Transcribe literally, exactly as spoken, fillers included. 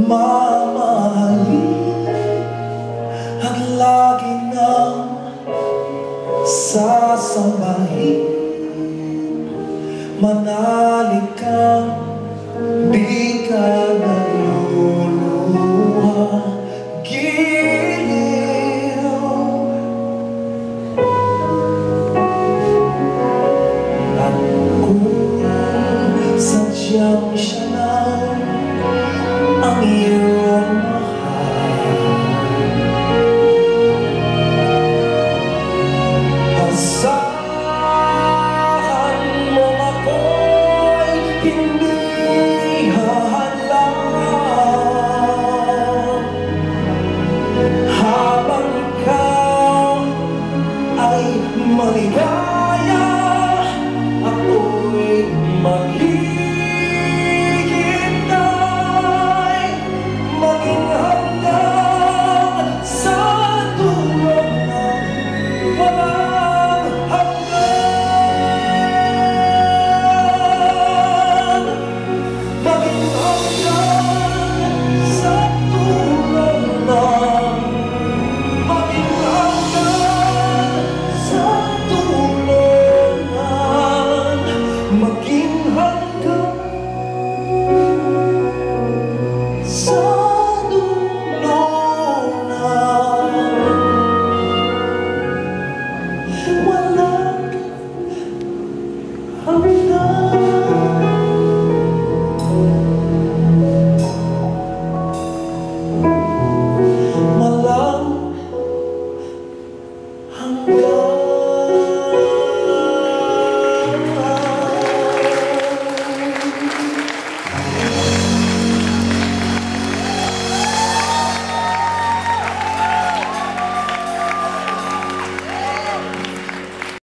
mamahalin at lagi nang sasambahin. Manalig kang di ka naluluha, giliw. At kung sadyang siya lang ang iyong mahal, asahan mo ako'y hindi hahalang. Habang ikaw ay maligaya, ako'y mag